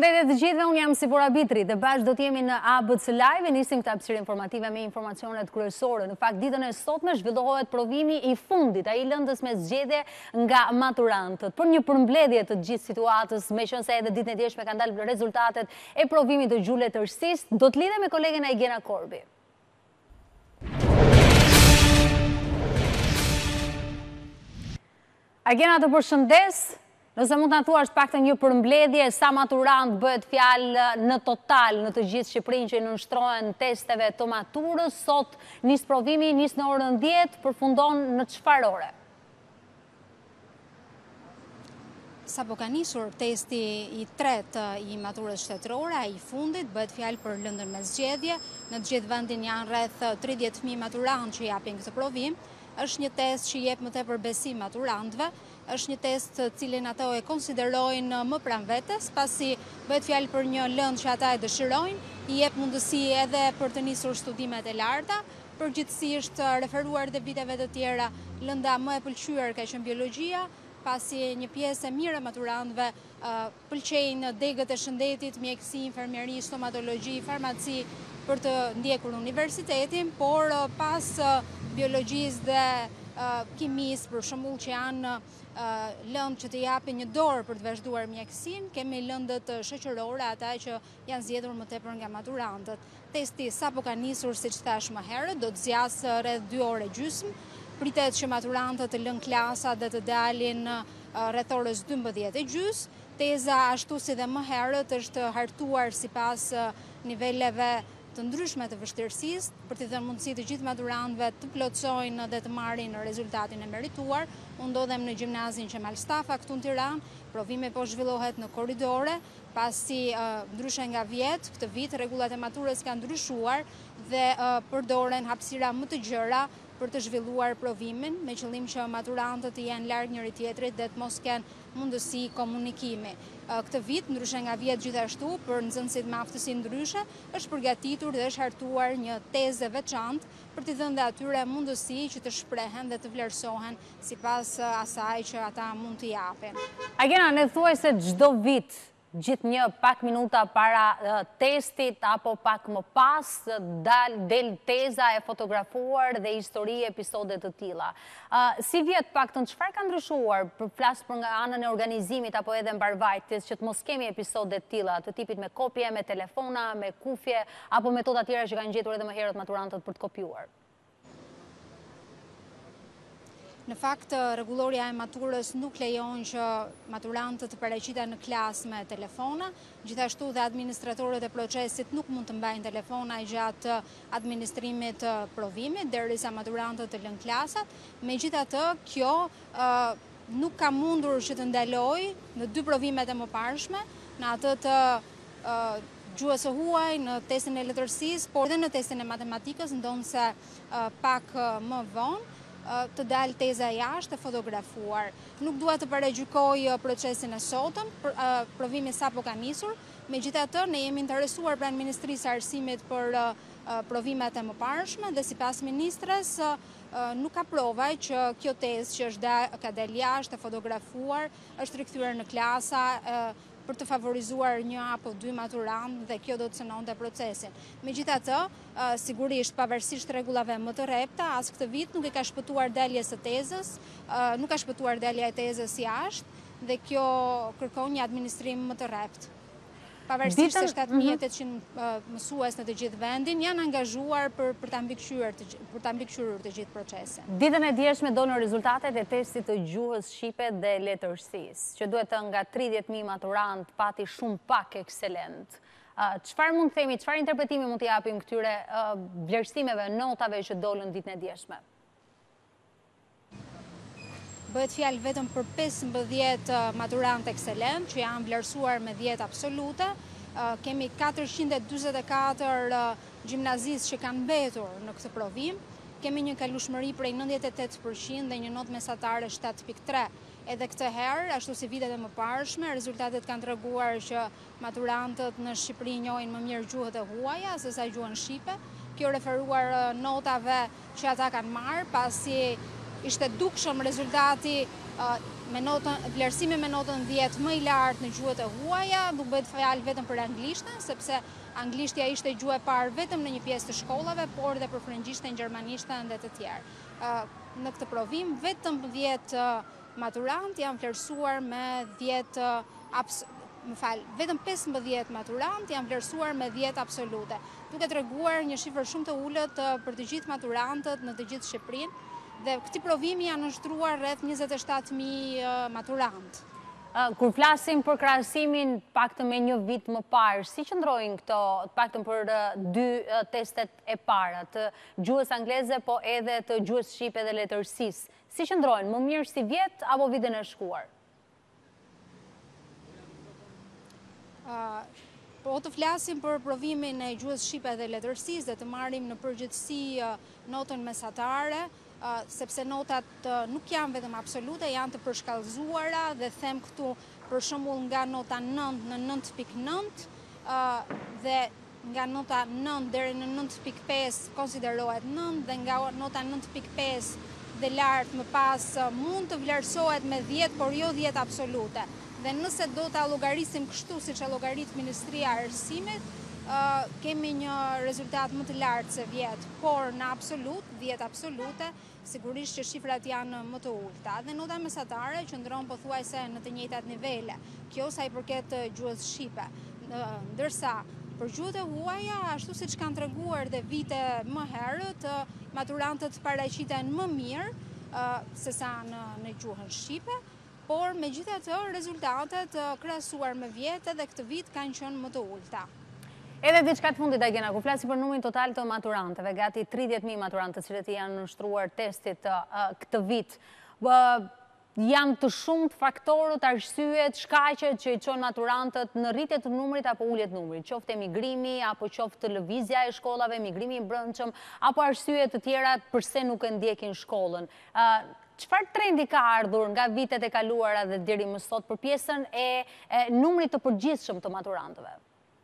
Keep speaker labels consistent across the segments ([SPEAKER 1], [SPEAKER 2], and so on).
[SPEAKER 1] Përshëndetje të gjithëve, unë jam Sipora Bitri dhe bashkë do t'jemi në ABC Live e nisim këtë hapësirë informative me informacionet kryesore. Në fakt, ditën e sotme zhvillohet provimi i fundit, ai lëndës me zgjedhje nga maturantët. Për një përmbledhje të gjithë situatës, meqense edhe ditën e djeshme kanë dalë rezultatet e provimit të gjulletërsisë, do të lidhem me kolegen Aigena Korbi. Aigena, të përshëndes. Nëse mund të në thuash pak të një përmbledhje, sa maturant bëhet fjalë në total në të gjithë Shqipërinë që nënshtrohen testeve të maturës, sot nis provimi, nis në orën 10, përfundon në çfarë ore?
[SPEAKER 2] Sa po ka nisur testi i tretë i maturës shtetërore, ai i fundit, bëhet fjalë për lëndën me zgjedhje. Në të gjithë vendin janë rreth 30.000 maturantë që japin këtë provim. Është një test që jep më tepër besim maturantëve, është një test cilin ato e konsiderojnë më pranë vetes, pasi bëhet fjalë për një lëndë që ata e dëshirojnë, i jep mundësi edhe për të nisur studimet e larta, përgjithsisht referuar dhe viteve të tjera, lënda më e pëlqyer ka qenë biologjia, pasi një pjesë e mirë e maturantëve pëlqejnë degët e shëndetit, mjekësi, infermieri, stomatologji, farmaci për të ndjekur universitetin, por pas biologjisë dhe kimisë, për shembull, që janë lëndë që të japin një dorë për të vazhduar mjekësinë, kemi lëndët shoqërore, ata që janë zgjedhur më tepër nga maturantët. Testi sapo ka nisur, siç thash më herët, do të zgjasë rreth 2 orë e gjysmë. Pritet që maturantët të lënë klasat dhe të dalin rreth orës 12:30. Teza, ashtu si dhe më herët, është hartuar sipas niveleve të ndryshme të vështirësisë, për t'i dhënë mundësi të gjithë maturantëve të plotësojnë dhe të marrin rezultatin e merituar. Unë ndodhem në gjimnazin Qemal Stafa këtu në Tiranë, provimi po zhvillohet në korridore, pasi ndryshe nga vjet, këtë vit rregullat e maturës kanë ndryshuar dhe përdoren hapësira më të gjëra për të zhvilluar provimin, me qëllim që maturantët të jenë larg njëri tjetrit dhe të mos kenë mundësi komunikimi. Këtë vit, ndryshe nga vjet gjithashtu, për nxënësit me aftësi ndryshe, është përgatitur dhe është hartuar një tezë veçantë për t'i dhënë dhe atyre mundësi që të shprehen dhe të vlerësohen sipas asaj që ata mund t'i japin.
[SPEAKER 1] Aigena, ne thuaj se çdo vit gjithë një pak minuta para testit apo pak më pas del teza e fotografuar dhe histori episode të tilla. Si vjet paktën çfarë ka ndryshuar flas për nga anën e organizimit apo edhe mbarvajtjes që të mos kemi episode të tilla, të tipit me kopje, me telefona, me kufje apo metoda tjera që kanë gjetur edhe më herët maturantët për të kopjuar?
[SPEAKER 2] Në fakt, rregulloria e maturës nuk lejon që maturantët të paraqiten në klasë me telefona, gjithashtu dhe administratorët e procesit nuk mund të mbajnë telefona gjatë administrimit të provimit, derisa maturantët të lënë klasat. Megjithatë, kjo nuk ka mundur që të ndalojë në 2 provimet e mëparshme, në atë të gjuhës së huaj, në testin e letërsisë, por edhe në testin e matematikës, ndonse pak më vonë, të dalë teza jashtë e fotografuar. Nuk dua të paragjykoj procesin e sotëm, provimi sapo ka nisur, megjithatë ne jemi interesuar pranë Ministrisë së Arsimit për provimet e mëparshme dhe sipas ministres nuk ka prova që kjo tezë që ka dalë jashtë e fotografuar është rikthyer në klasa për të favorizuar 1 apo 2 maturantë dhe kjo do të cënonte procesin. Megjithatë, sigurisht pavarësisht rregullave më të rrepta, as këtë vit nuk e ka shpëtuar daljes së tezës, nuk ka shpëtuar dalja e tezës jashtë dhe kjo kërkon një administrim më të rrept. Pavarësisht se 7.800 mësues në të gjithë vendin janë angazhuar për ta mbikëqyrur të gjithë procesin.
[SPEAKER 1] Ditën e djeshme donë rezultatet e testit të gjuhës shqipe dhe letërsisë, që duhet të nga 30.000 maturant pati shumë pak ekselent. Çfarë mund të themi, çfarë interpretimi mund të japim këtyre vlerësimeve, notave që dolën ditën e djeshme?
[SPEAKER 2] Bëhet fjalë vetëm për 15 maturantë ekselent që janë vlerësuar me 10 absolute. Kemi 444 gjimnazistë që kanë mbetur në këtë provim. Kemi një kalueshmëri prej 98% dhe një notë mesatare 7.3. Edhe këtë herë, ashtu si vitet e mëparshme, rezultatet kanë treguar që maturantët në Shqipëri njohin më mirë gjuhët e huaja sesa gjuhën shqipe. Kjo referuar notave që ata kanë marrë pasi ishte dukshëm rezultati vlerësimi me notën 10 më i lartë në gjuhët e huaja, nuk bëhet fjalë vetëm për anglishtën, sepse anglishtja ishte gjuhë e parë vetëm në një pjesë të shkollave, por dhe për frëngjishtën, gjermanishtën dhe të tjerë. Në këtë provim, vetëm 10 maturantë janë vlerësuar me 10 vetëm 15 maturantë janë vlerësuar me 10 absolute, duke treguar një shifër shumë të ulët për të gjithë maturantët në të gjithë Shqipërinë, dhe këtij provimi janë nështruar rreth 27.000 maturantë.
[SPEAKER 1] Kur flasim për krahasimin paktën me një vit më parë, si qëndrojnë këto, paktën për 2 testet e para, të gjuhës angleze, po edhe të gjuhës shqipe dhe letërsisë? Si qëndrojnë, më mirë si vjet apo vitin e shkuar?
[SPEAKER 2] Po të flasim për provimin e gjuhës shqipe dhe letërsisë dhe të marrim në përgjithësi notën mesatare, sepse notat nuk janë vetëm absolute, janë të përshkallëzuara dhe them këtu për shembull nga nota 9 në 9.9 dhe nga nota 9 deri në 9.5 konsiderohet 9 dhe nga nota 9.5 dhe lart më pas mund të vlerësohet me 10, por jo 10 absolute. Dhe nëse do ta llogarisim kështu siç e llogarit Ministria e Arsimit, kemi një rezultat më të lartë se vjet, por në absolut, 10 absolute, sigurisht që shifrat janë më të ulta. Dhe nota mesatare qëndron pothuajse në të njëjtat nivele. Kjo sa i përket gjuhës shqipe. Ndërsa për gjuhët e huaja, ashtu siç kanë treguar dhe vite më herët, maturantët paraqiten më mirë sesa në gjuhën shqipe, por megjithatë rezultatet krahasuar me vjet edhe këtë vit kanë qenë më të ulta.
[SPEAKER 1] Edhe diçka të fundit, Agena, kur flasim për numrin total të maturantëve, gati 30.000 maturante të cilët janë nështruar testit këtë vit, janë të shumt faktorët, arsyet, shkaqet që i çojnë maturantët në rritje të numrit apo ulje të numrit, qoftë emigrimi apo qoftë lëvizja e shkollave, emigrimi i brendshëm, apo arsye të tjera përse nuk e ndjekin shkollën. Çfarë trendi ka ardhur nga vitet e kaluara dhe deri më sot për pjesën e numrit të përgjithshëm të maturantëve?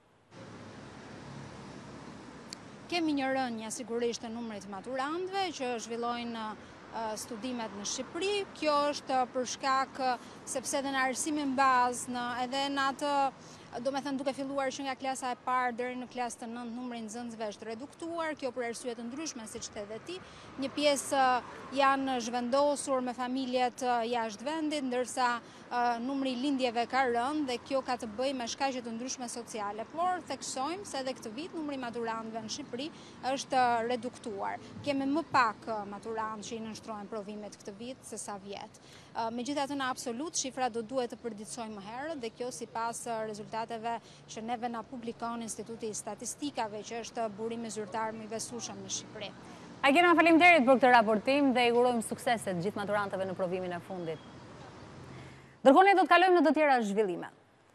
[SPEAKER 2] Kemi një rënje sigurisht të numrit të maturantëve që zhvillojnë studimet në Shqipëri. Kjo është për shkak sepse edhe në arsimin bazë edhe në atë, do me thënë duke filluar që nga klasa e parë deri në klasë të 9 numri nxënësve është reduktuar, kjo për arsye të ndryshme siç the dhe ti. Një pjesë janë zhvendosur me familjet jashtë vendit, ndërsa numri i lindjeve ka rënë dhe kjo ka të bëjë me shkaqe të ndryshme sociale. Por theksojmë se edhe këtë vit numri i maturantëve në Shqipëri është reduktuar. Kemi më pak maturantë që i nënshtrohen provimet këtë vit se sa vjet. Megjithatë në absolut shifrat do duhet të përditësojmë më herët dhe kjo sipas rezultateve që neve na publikon Instituti i Statistikave, që është burimi zyrtar më i besueshëm në Shqipëri.
[SPEAKER 1] Agena, faleminderit për këtë raportim dhe i urojmë suksese të gjithë maturantëve në provimin e fundit. Ndërkohë ne do të kalojmë në të tjera zhvillime.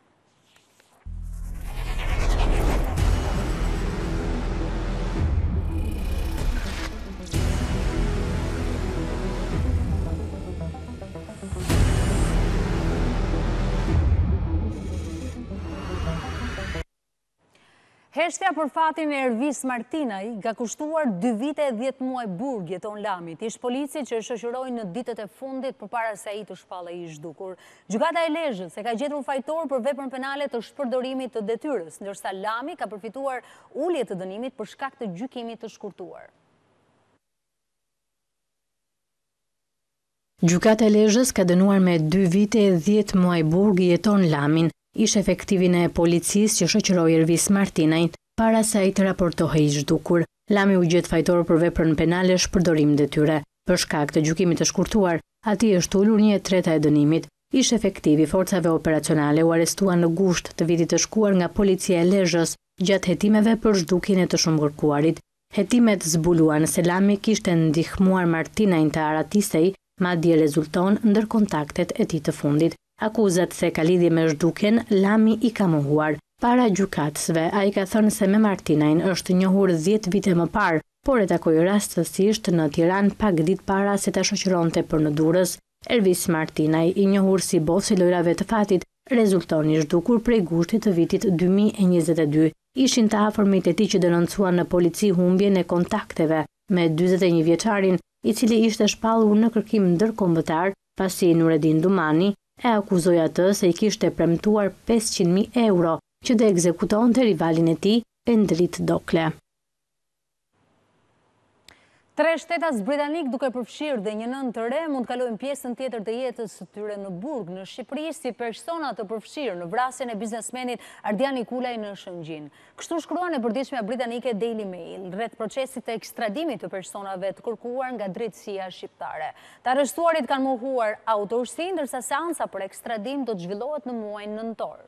[SPEAKER 1] Heshtja për fatin e Ervis Martinaj ka kushtuar 2 vite e 10 muaj burg, jeton Lami, ish polici që shoqëroi në ditët e fundit përpara se ai të shpallej i zhdukur. Gjykata e Lezhës e ka gjetur fajtor për veprën penale të shpërdorimit të detyrës, ndërsa Lami ka përfituar ulje të dënimit për shkak të gjykimit të shkurtuar.
[SPEAKER 3] Gjykata e Lezhës ka dënuar me 2 vite e 10 muaj burg, jeton Lamin, ish efektivin e policisë që shoqëroi Ervis Martinajn para se ai të raportohej i zhdukur. Lami u gjet fajtor për veprën penale shpërdorim detyre. Për shkak të gjykimit të shkurtuar, atij është ulur 1/3 e dënimit. Ish efektivi forcave operacionale u arrestua në gusht të vitit të shkuar nga policia e Lezhës gjatë hetimeve për zhdukjen e të shumëkërkuarit. Hetimet zbuluan se Lami kishte ndihmuar Martinajn të aratistej, madje rezulton ndër kontaktet e tij të fundit. Akuzat se ka lidhje me zhdukjen, Lami i ka mohuar. Para gjykatësve, ai ka thënë se me Martinajn është njohur 10 vite më parë, por e takoi rastësisht në Tiranë pak ditë para se ta shoqëronte për në Durrës. Ervis Martinaj, i njohur si bosi lojrave të fatit, rezulton i zhdukur prej gushtit të vitit 2022. Ishin të afërmit e tij që denoncuan në polici humbjen e kontakteve me 41 vjeçarin i cili ishte shpallur në kërkim ndërkombëtar pasi Nureddin Dumani e akuzoi atë se i kishte premtuar 500.000 euro që të ekzekutonte rivalin e tij, Endrit Dokle.
[SPEAKER 1] 3 shtetas britanik duke përfshirë dhe një nënë të re mund të kalojnë pjesën tjetër të jetës së tyre në burg në Shqipëri si persona të përfshirë në vrasjen e biznesmenit Ardian Nikulaj në Shëngjin. Kështu shkruan e përditshmja britanike Daily Mail rreth procesit të ekstradimit të personave të kërkuar nga drejtësia shqiptare. Të arrestuarit kanë mohuar autorsi, ndërsa seanca për ekstradim do të zhvillohet në muajin nëntor.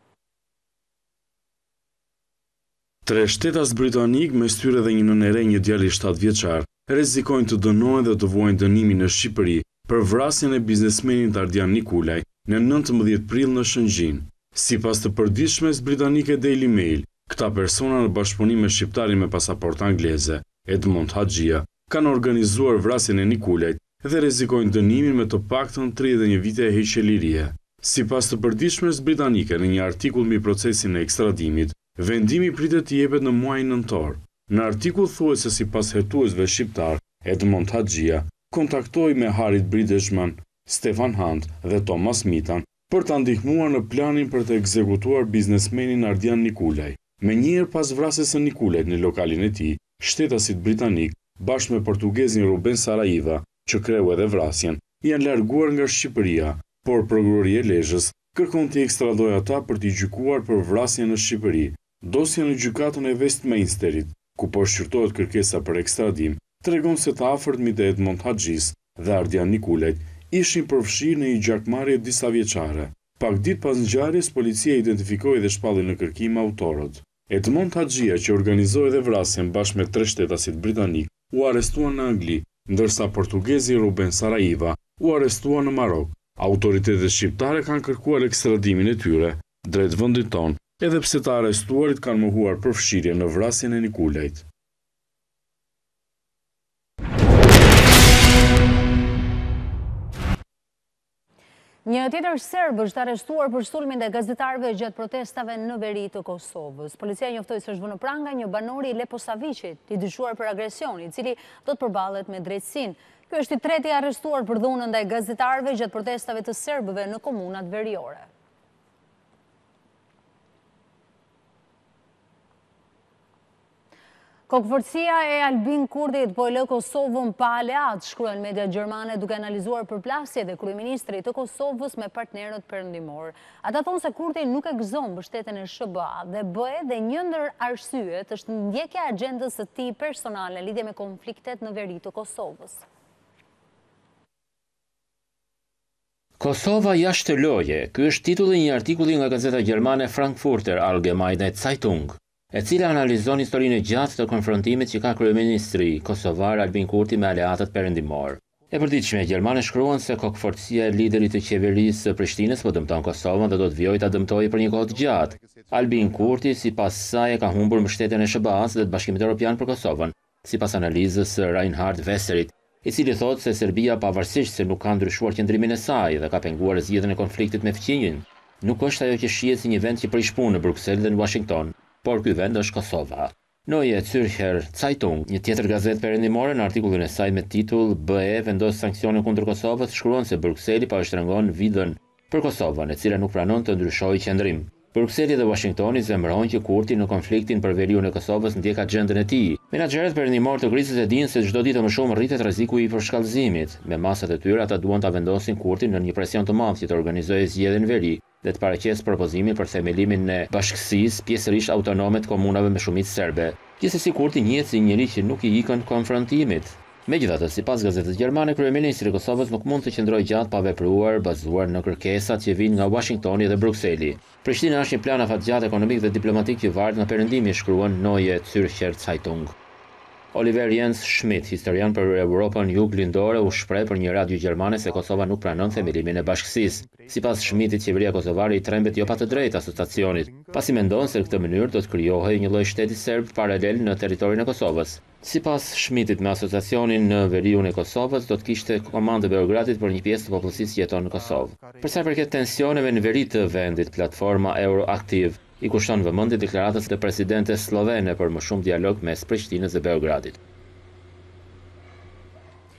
[SPEAKER 4] 3 shtetas britanik me tyre dhe një nënë e re, një djalë i 7 vjeçar, rrezikojnë të dënohen dhe të vuajnë dënimin në Shqipëri për vrasjen e biznesmenit Ardian Nikulaj në 19 prill në Shëngjin. Sipas të përditshmes britanike Daily Mail, këta persona në bashkëpunim me shqiptarin me pasaportë angleze, Edmond Haxhia, kanë organizuar vrasjen e Nikulajt dhe rrezikojnë dënimin me të paktën 31 vite e heqëlirie. Sipas të përditshmes britanike në një artikull mbi procesin e ekstradimit, vendimi pritet të jepet në muajin nëntor. Në artikull thuhet se sipas hetuesve shqiptar, Edmond Haxhia kontaktoi me Harit Brideshman, Stefan Hunt dhe Thomas Mitan për ta ndihmuar në planin për të ekzekutuar biznesmenin Ardian Nikulaj. Menjëherë pas vrasjes së Nikulajt në lokalin e tij, shtetasit britanik bashkë me portugezin Ruben Saraiva, që kreu edhe vrasjen, janë larguar nga Shqipëria, por prokuroria e Lezhës kërkon të ekstradojë ata për t'i gjykuar për vrasjen në Shqipëri. Dosja në gjykatën e Westminsterit, ku po shqyrtohet kërkesa për ekstradim, tregon se të afërmit e Edmond Haxhis dhe Ardian Nikulajt ishin përfshirë në një gjakmarrje disa vjeçare. Pak ditë pas ngjarjes, policia identifikoi dhe shpalli në kërkim autorët. Edmond Haxhia, që organizoi dhe vrasjen bashkë me 3 shtetasit britanik, u arrestuan në Angli, ndërsa portugezi Ruben Saraiva u arrestua në Marok. Autoritetet shqiptare kanë kërkuar ekstradimin e tyre drejt vendit tonë, edhe pse të arrestuarit kanë mohuar përfshirje në vrasjen e Nikulajt.
[SPEAKER 1] Një tjetër serb është arrestuar për sulmin e gazetarëve gjatë protestave në veri të Kosovës. Policia njoftoi se është vënë pranga një banor i Leposaviçit, i dyshuar për agresion, i cili do të përballet me drejtësinë. Ky është i treti arrestuar për dhunën ndaj gazetarëve gjatë protestave të serbëve në komunat veriore. Kokëforcia e Albin Kurtit po e lë Kosovën pa aleat, shkruan media gjermane duke analizuar përplasjet e kryeministrit të Kosovës me partnerët perëndimor. Ata thonë se Kurti nuk e gëzon mbështetjen e SBA dhe BE dhe një ndër arsyet është ndjekja e agjendës së tij personale në lidhje me konfliktet në veri të Kosovës.
[SPEAKER 5] Kosova jashtë loje, ky është titulli i një artikulli nga gazeta gjermane Frankfurter Allgemeine Zeitung, e cila analizon historinë e gjatë të konfrontimit që ka kryeministri kosovar Albin Kurti me aleatët perëndimor. E përditshme gjermane shkruan se kokëforcia e liderit të qeverisë së Prishtinës po dëmton Kosovën dhe do të vijojë ta dëmtojë për një kohë të gjatë. Albin Kurti sipas saj ka humbur mbështetjen e SBA-s dhe të Bashkimit Evropian për Kosovën, sipas analizës së Reinhard Vesserit, i cili thotë se Serbia, pavarësisht se nuk ka ndryshuar qëndrimin e saj dhe ka penguar zgjedhjen e konfliktit me fqinjin, nuk është ajo që shihet si një vend që prish punë në Bruksel dhe në Washington, por ky vend është Kosova. Neue Zürcher Zeitung, një tjetër gazetë perëndimore, në artikullin e saj me titull BE vendos sanksione kundër Kosovës, shkruan se Brukseli po e shtrengon vidhën për Kosovën, e cila nuk pranon të ndryshojë qendrim. Brukseli dhe Washingtoni zemërojnë që Kurti në konfliktin për veriun e Kosovës ndjek agjendën e tij. Menaxherët perëndimor të krizës e dinë se çdo ditë më shumë rritet rreziku i përshkallëzimit. Me masat e tyre ata duan ta vendosin Kurtin në një presion të madh që të organizojë zgjedhjen në veri dhe të paraqesë propozimin për themelimin e bashkësisë pjesërisht autonome të komunave me shumicë serbe. Gjithsesi Kurti njihet si njëri që nuk i ikën konfrontimit. Megjithatë, sipas gazetës gjermane, kryeministri i Kosovës nuk mund të qëndrojë gjatë pa vepruar bazuar në kërkesat që vijnë nga Washingtoni dhe Brukseli. Prishtina është një plan afatgjatë ekonomik dhe diplomatik që varet nga perëndimi, shkruan Neue Zürcher Zeitung. Oliver Jens Schmidt, historian për Europën juglindore, u shpreh për një radio gjermane se Kosova nuk pranon themelimin e bashkësisë. Sipas Schmidtit, qeveria kosovare i trembet jo pa të drejtë asociacionit, pasi mendon se në këtë mënyrë do të krijohej një lloj shteti serb paralel në territorin e Kosovës. Sipas Schmidtit, me asociacionin në veriun e Kosovës do të kishte komandë Beogradit për një pjesë të popullsisë që jeton në Kosovë. Për sa i përket tensioneve në veri të vendit, platforma Euroaktiv i kushton vëmendje deklaratës së presidentes slovene për më shumë dialog mes Prishtinës dhe Beogradit.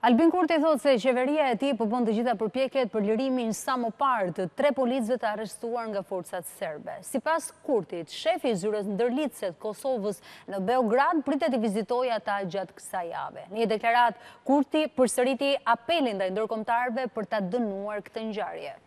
[SPEAKER 1] Albin Kurti thotë se qeveria e tij po bën të gjitha përpjekjet për lirimin sa më parë të 3 policëve të arrestuar nga forcat serbe. Sipas Kurtit, shefi i zyrës ndërlidhëse të Kosovës në Beograd pritet të vizitojë ata gjatë kësaj jave. Në një deklaratë, Kurti përsëriti apelin ndaj ndërkombëtarëve për ta dënuar këtë ngjarje.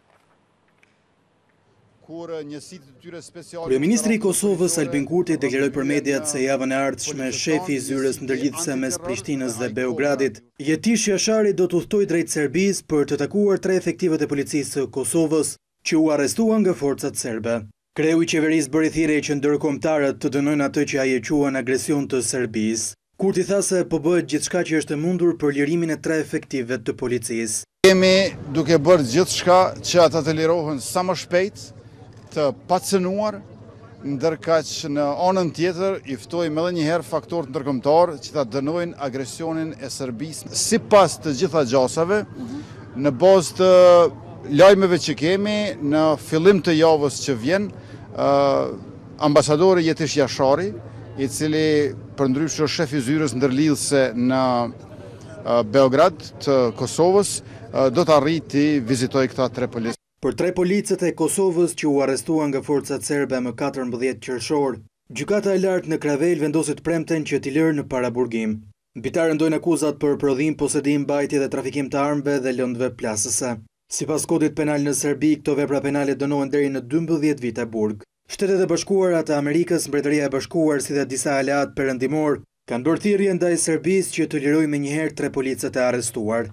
[SPEAKER 6] Kryeministri i Kosovës Albin Kurti deklaroi për mediat se javën e ardhshme shefi i zyrës ndërlidhëse mes Prishtinës dhe Beogradit, Jetish Jashari do të udhtojë drejt Serbisë për të takuar 3 efektivët e policisë së Kosovës që u arrestuan nga forcat serbe. Kreu i qeverisë bëri thirrje që ndërkombëtarët të dënojnë atë që ai e quan agresion të Serbisë. Kurti tha se po bëhet gjithçka që është e mundur për lirimin e 3 efektivëve të policisë.
[SPEAKER 7] Kemi duke bërë gjithçka që ata të lirohen sa më shpejt, të pacënuar, ndërkaq në anën tjetër i ftojmë edhe një herë faktorët ndërkombëtar që ta dënojnë agresionin e Serbisë. Sipas të gjitha gjasave, në bazë të lajmeve që kemi, në fillim të javës që vjen, ambasadori Jetish Jashari, i cili përndryshe është shefi i zyrës ndërlidhëse në Beograd të Kosovës, do të arrijë të vizitojë këta 3 policë.
[SPEAKER 6] Për 3 policët e Kosovës që u arrestuan nga forcat serbe më 14 qershor, gjykata e lartë në Kravel vendosi të premten që t'i lërë në paraburgim. Mbitarët ndojnë akuzat për prodhim, posedim, mbajtje dhe trafikim të armëve dhe lëndëve plasëse. Sipas kodit penal në Serbi, këto vepra penale dënohen deri në 12 vite burg. Shtetet e Bashkuara të Amerikës, Mbretëria e Bashkuar si dhe disa aleat perëndimor kanë bërë thirrje ndaj Serbisë që të lirojë menjëherë 3 policët e arrestuar.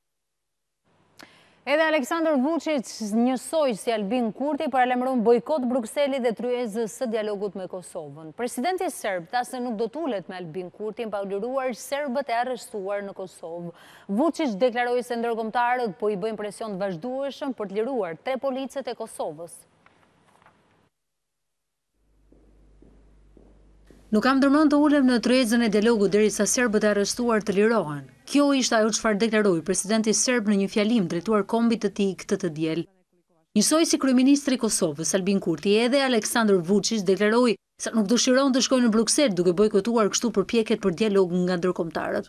[SPEAKER 1] Edhe Aleksandar Vučić, njësoj si Albin Kurti, paralajmëron bojkot Brukselit dhe tryezës së dialogut me Kosovën. Presidenti serb tha se nuk do t'ulet me Albin Kurtin pa u liruar serbët e arrestuar në Kosovë. Vučić deklaroi se ndërkombëtarët po i bëjnë presion të vazhdueshëm për të liruar 3 policët e Kosovës.
[SPEAKER 3] Nuk kam ndërmend të ulem në tryezën e dialogut derisa serbët e arrestuar të lirohen. Kjo ishte ajo çfarë deklaroi presidenti serb në një fjalim drejtuar kombit të tij këtë të diel. Njësoj si kryeministri i Kosovës Albin Kurti, edhe Aleksandar Vučić deklaroi se nuk dëshiron të shkojë në Bruksel duke bojkotuar kështu përpjekjet për dialog nga ndërkombëtarët.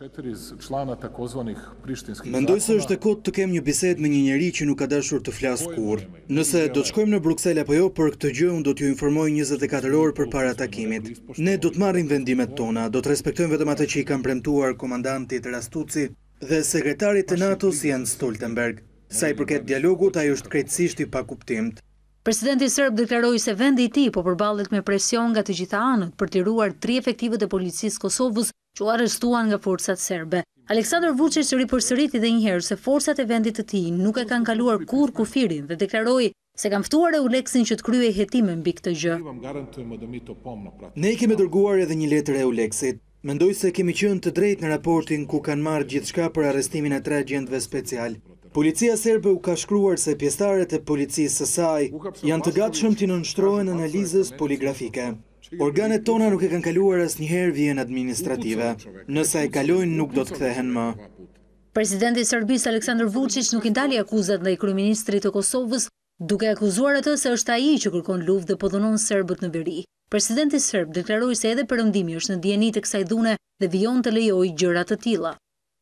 [SPEAKER 6] Mendoj se është e kotë të kem një bisedë me një njeri që nuk ka dashur të flasë kurrë. Nëse do të shkojmë në Bruksel apo jo, për këtë gjë unë do t'ju informoj 24 orë përpara takimit. Ne do të marrim vendimet tona, do të respektojmë vetëm atë që i kanë premtuar komandantit Rastuci dhe sekretarit të NATO-s Jens Stoltenberg. Sa i përket dialogut, ai është krejtësisht i pakuptimt.
[SPEAKER 3] Presidenti serb deklaroi se vendi i tij po përballet me presion nga të gjitha anët për të liruar 3 efektivët e policisë Kosovës që u arrestuan nga forcat serbe. Aleksandar Vučić ripërsëriti edhe një herë se forcat e vendit të tij nuk e kanë kaluar kurrë kufirin dhe deklaroi se kanë ftuar EULEX-in që të kryejë hetime mbi këtë gjë.
[SPEAKER 6] Ne i kemi dërguar edhe një letër EULEX-it. Mendoj se kemi qenë të drejtë në raportin ku kanë marrë gjithçka për arrestimin e 3 agjentëve special. Policia serbe u ka shkruar se pjesëtarët e policisë së saj janë të gatshëm të nënshtrohen analizës poligrafike. Organet tona nuk e kanë kaluar asnjëherë vijën administrative. Nëse e kalojnë nuk do të kthehen më.
[SPEAKER 3] Presidenti i Serbisë Aleksandar Vučić nuk i ndali akuzat ndaj kryeministrit të Kosovës, duke akuzuar atë se është ai që kërkon luftë dhe po dhunon serbët në veri. Presidenti serb deklaroi se edhe perëndimi është në dieni të kësaj dhune dhe vijon të lejojë gjëra të tilla.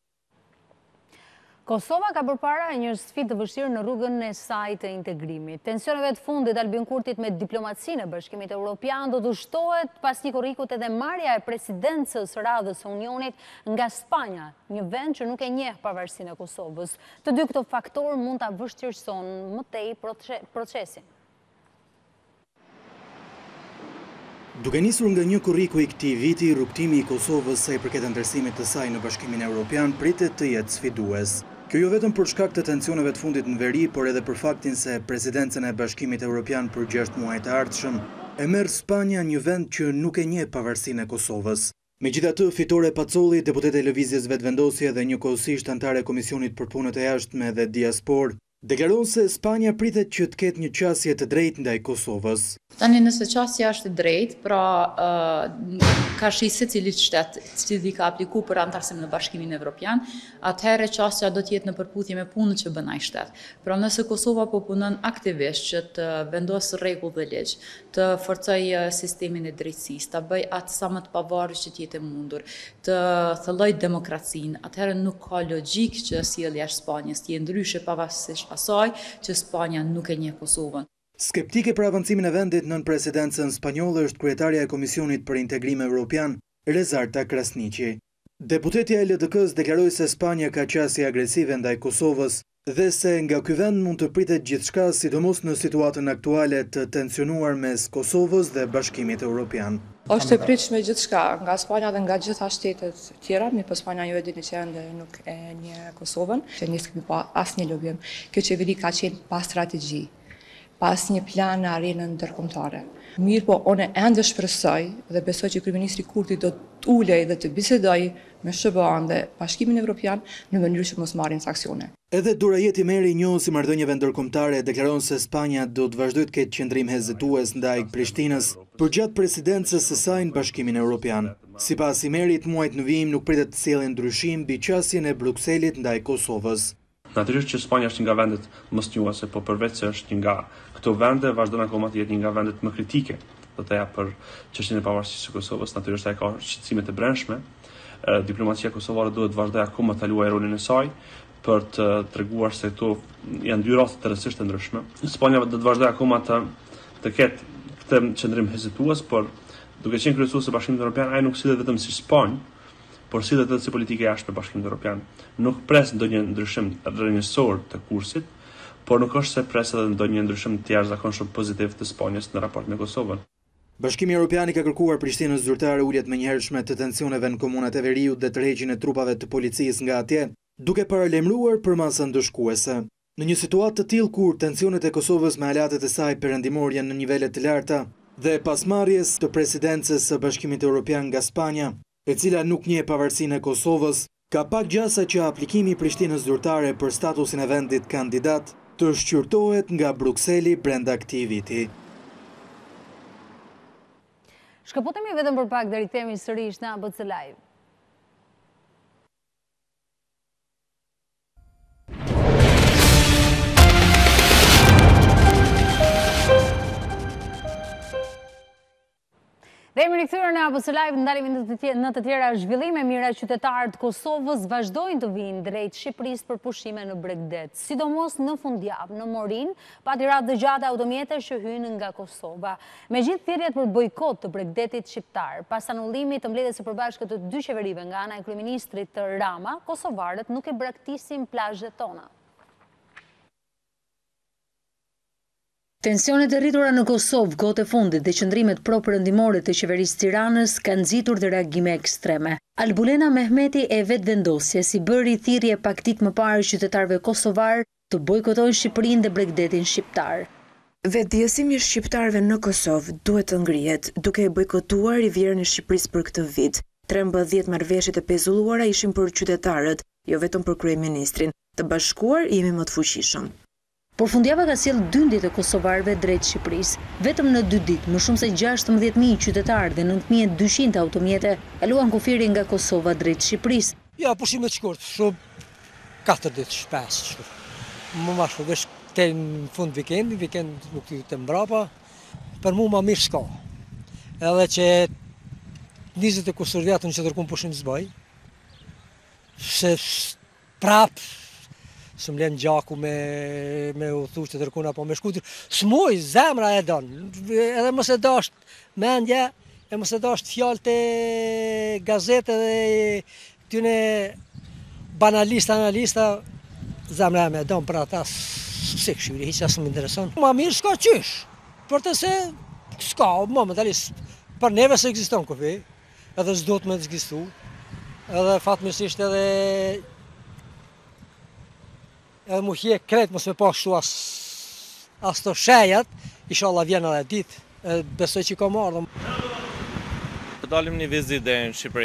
[SPEAKER 1] Kosova ka përpara një sfidë të vështirë në rrugën e saj të integrimit. Tensioneve të fundit Albin Kurtit me diplomacinë e Bashkimit Evropian do të shtohet pas një korrikut edhe marrja e presidencës së radhës së Unionit nga Spanja, një vend që nuk e njeh pavarësinë e Kosovës. Të dy këto faktorë mund ta vështirësojnë më tej procesin.
[SPEAKER 6] Duke nisur nga një korriku i këtij viti, rrugtimi i Kosovës sa i përket ndërsimit të saj në Bashkimin Evropian pritet të jetë sfidues. Kjo jo vetëm për shkak të tensioneve të fundit në veri, por edhe për faktin se presidencën e Bashkimit Evropian për 6 muaj të ardhshëm e merr Spanja, një vend që nuk e njeh pavarësinë e Kosovës. Megjithatë, Fitore Pacolli, deputete e lëvizjes vetëvendosje dhe njëkohësisht antare e Komisionit për Punët e Jashtme dhe Diasporë, Deklaron se Spanja pritet që të ketë një qasje të drejtë ndaj Kosovës.
[SPEAKER 8] Tani nëse qasja është drejt, pra ka shi secili shtet cili ka apliku për antarësim në Bashkimin Evropian, atëherë qasja do të jetë në përputhje me punën që bën ai shtet. Pra nëse Kosova po punon aktivisht që të vendosë rregull dhe ligj, të forcojë sistemin e drejtësisë, ta bëj atë sa më të pavarur që të jetë e mundur, të thellojë demokracinë, atëherë nuk ka logjik që sjellja e Spanjës të jetë ndryshe pavarësisht asaj që Spanja nuk e njeh Kosovën.
[SPEAKER 6] Skeptike për avancimin e vendit nën presidencën spanjolle është kryetaria e Komisionit për Integrim Evropian, Rezarta Krasniqi. Deputetja e LDK-s deklaroi se Spanja ka qasje agresive ndaj Kosovës dhe se nga ky vend mund të pritet gjithçka, sidomos në situatën aktuale të tensionuar mes Kosovës dhe Bashkimit Evropian.
[SPEAKER 9] Është e pritshme gjithçka nga Spanja dhe nga gjitha shtetet tjera, mirë po Spanja ju e dini që ende nuk e njeh Kosovën, që nisë pa asnjë lobim. Kjo qeveri ka qenë pa strategji, pas një plan në arenën ndërkombëtare. Mirë po, unë ende shpresoj dhe besoj që kryeministri Kurti do të ulej dhe të bisedoj me SBA-n dhe Bashkimin Evropian në mënyrë që mos marrin sankcione.
[SPEAKER 6] Edhe Durajeti Meri, njohës i marrëdhënieve ndërkombëtare, deklaron se Spanja do të vazhdojë të ketë qendrim hezitues ndaj Prishtinës përgjatë presidencës së saj në Bashkimin Evropian. Sipas i Merit, muajt në vijim nuk pritet të sjellin ndryshim mbi qasjen e Brukselit ndaj Kosovës.
[SPEAKER 10] Natyrisht që Spanja është një nga vendet më sqnjuese, po përveç se është një nga këto vende, vazhdon akoma të jetë një nga vendet më kritike, do të ja për çështjen e pavarësisë së Kosovës. Natyrisht ai ka shqetësime të brendshme. Diplomacia kosovare duhet vazhdojë akoma të luajë rolin e saj për të treguar se këto janë dy raste të rëndësishme të ndryshme. Spanja do të vazhdojë akoma të ketë këtë qendrim hezitues, por duke qenë kryesues e Bashkimit Evropian, ai nuk sillet vetëm si Spanjë, por sillet edhe si politike jashtë e Bashkimit Evropian. Nuk pres ndonjë ndryshim rrënjësor të kursit, por nuk është se pres edhe ndonjë ndryshim të jashtëzakonshëm pozitiv të Spanjës në raport me Kosovën.
[SPEAKER 6] Bashkimi Evropian i ka kërkuar Prishtinës zyrtare uljet më njëhershme të tensioneve në komunat e Veriut dhe tërheqjen e trupave të policisë nga atje, duke paralajmëruar për masën ndëshkuese. Në një situatë të tillë kur tensionet e Kosovës me aleatet e saj perëndimor janë në nivele të larta dhe pasmarrjes të presidencës së Bashkimit Evropian nga Spanja, e cila nuk njeh pavarësinë e Kosovës, ka pak gjasa që aplikimi i Prishtinës zyrtare për statusin e vendit kandidat të shqyrtohet nga Brukseli brenda këtij viti.
[SPEAKER 1] Shkëputemi vetëm për pak dhe rikthehemi sërish në ABC Live. Dhe jemi rikthyer në ABC Live, ndalemi në të tjera zhvillime. Mira qytetarët Kosovës vazhdojnë të vinë drejt Shqipërisë për pushime në Bregdet, sidomos në fundjavë në Morin, pati radhë të gjata automjetesh që hynë nga Kosova. Megjithë thirrjet për bojkot të Bregdetit shqiptar, pas anullimit të mbledhjes së përbashkët të dy qeverive nga ana e kryeministrit Rama, kosovarët nuk e braktisin plazhet tona. Tensionet e rritura në Kosovë, kohët e fundit dhe qëndrimet pro-perëndimore të qeverisë Tiranës kanë nxitur dhe reagime ekstreme. Albulena Mehmeti e vetvendosjes i bëri thirrje pak ditë më parë qytetarëve kosovar të bojkotojnë Shqipërinë dhe Bregdetin shqiptar.
[SPEAKER 11] Vetëdijësimi i shqiptarëve në Kosovë duhet të ngrihet, duke e bojkotuar rivjerën e Shqipërisë për këtë vit. 13 marrëveshjet e pezulluara ishin për qytetarët, jo vetëm për kryeministrin. Të bashkuar jemi më të fuqishëm.
[SPEAKER 1] Por fundjava ka sjellë dyndjet e kosovarëve drejt Shqipërisë. Vetëm në 2 ditë, më shumë se 16.000 qytetarë dhe 9.200 automjete kaluan kufirin nga Kosova drejt Shqipërisë.
[SPEAKER 12] Ja, pushime të shkurt, shumë 4 ditë, 5 shkurt. Më ma shumë, vesh të në fund vikend nuk të mbrapa, për mu ma mirë s'ka. Edhe që 20 e kusur vjetën që tërkun pushim s'baj, se prapë, së mlen gjaku me u thu që tërkun apo me shkutir. S'muj, zemra e donë, edhe mëse dasht mendje, e mëse dasht fjallë të gazete dhe tyne banalista, analista, zemra e me donë për ata se këshyri, hiqa së më intereson. Ma mirë s'ka qysh, për të se s'ka, momentalisht, për neve se eksiston këfi, edhe s'do të me të zgistu, edhe fatmirësisht edhe mu hje kret mos me pashtu as të shejat, inshallah vjen edhe ditë, besoj që ka marrë.
[SPEAKER 13] Dalim një vizit dhe në Shqipëri,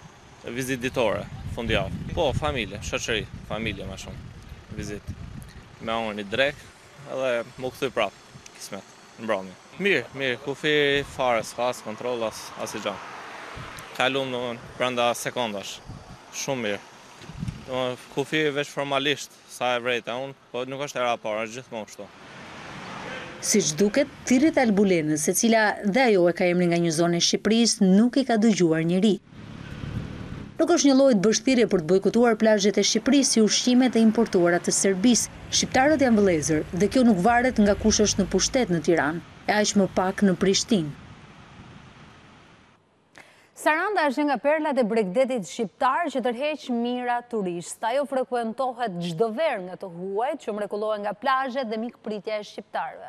[SPEAKER 13] vizit ditore, fundjavë. Po, familje, shoqëri, familje ma shumë, vizit. me unë një drek edhe më këthy prapë, kismet, në mbrëmje. Mirë, kufi fare, s'ka as kontrol, as i gjanë. Kalum në brenda sekondash, shumë mirë. Kufi veç formalisht, sa e vrejta unë, po nuk është era parë, është gjithmonë kështu.
[SPEAKER 14] Si që duket, Thirrjet Albulenës, e cila dhe ajo e ka emrin nga një zonë e Shqipërisë, nuk i ka dëgjuar njëri. Nuk është një lloj bështirje për të bojkotuar plazhet e Shqipërisë si ushqimet e importuara të Serbisë. Shqiptarët janë vëllezër dhe kjo nuk varet nga kush është në pushtet në Tiranë, e aq më pak në Prishtinë.
[SPEAKER 1] Saranda është një nga perlat e Bregdetit shqiptar që tërheq mira turistë. Ajo frekuentohet çdo verë nga të huajt që mrekullohen nga plazhet dhe mikpritja e shqiptarëve.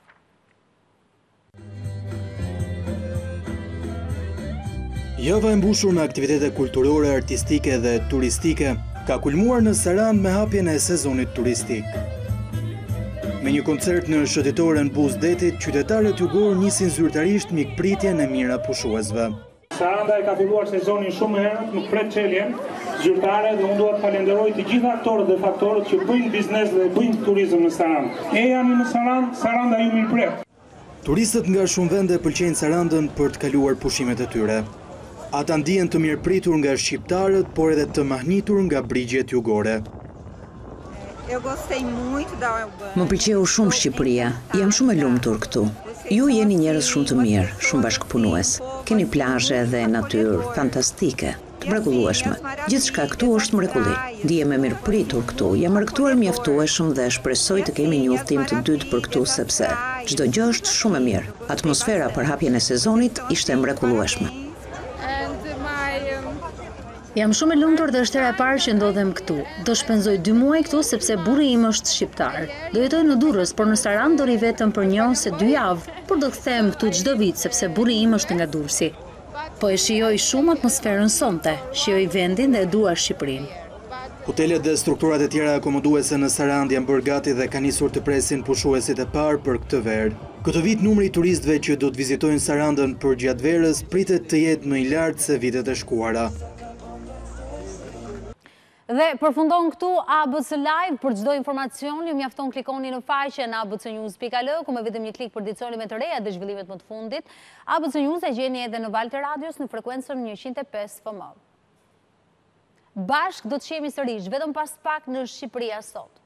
[SPEAKER 6] Java e mbushur me aktivitete kulturore, artistike dhe turistike ka kulmuar në Sarandë me hapjen e sezonit turistik. Me një koncert në shëtitoren Buzdetit, qytetarët jugor nisin zyrtarisht mikpritjen e mira pushuesve.
[SPEAKER 15] Saranda e ka filluar sezonin shumë herët, nuk pret çeljen zyrtare dhe unë dua të falenderoj të gjithë aktorët dhe faktorët që bëjnë biznes dhe bëjnë turizëm në Sarandë. E jani në Sarandë, Saranda ju mirëpret.
[SPEAKER 6] Turistët nga shumë vende pëlqejnë Sarandën për të kaluar pushimet e tyre. Ata ndihen të mirëpritur nga shqiptarët, por edhe të mahnitur nga brigjet jugore.
[SPEAKER 16] Më pëlqeu shumë Shqipëria. Jam shumë e lumtur këtu. Ju jeni njerëz shumë të mirë, shumë bashkëpunues. Keni plazhe dhe natyrë fantastike, të mrekullueshme. Gjithçka këtu është mrekulli. Ndihem e mirëpritur këtu. Jam rrëktuar mjaftueshëm dhe shpresoj të kemi një udhtim të dytë për këtu sepse çdo gjë është shumë e mirë. Atmosfera për hapjen e sezonit ishte mrekullueshme.
[SPEAKER 14] Jam shumë e lumtur dhe është hera e parë që ndodhem këtu. Do shpenzoj 2 muaj këtu sepse burri im është shqiptar. Do jetoj në Durrës, por në Sarandë do ri vetëm për 1 ose 2 javë, por do kthehem këtu çdo vit sepse burri im është nga Durrësi. Po e shijoj shumë atmosferën sonte, shijoj vendin dhe e dua Shqipërinë.
[SPEAKER 6] Hotelet dhe strukturat e tjera akomoduese në Sarandë janë bërë gati dhe kanë nisur të presin pushuesit e parë për këtë verë. Këtë vit numri i turistëve që do të vizitojnë Sarandën për gjatë verës pritet të jetë më i lartë se vitet e shkuara.
[SPEAKER 1] Dhe përfundon këtu ABC Live. Për çdo informacion, ju mjafton klikoni në faqen abcnews.al, ku me vetëm një klik përditësoni me të reja dhe zhvillimet më të fundit. ABC News e gjeni edhe në valët e radios në frekuencën 105 FM. Bashk do të shihemi sërish vetëm pas pak në Shqipëria sot.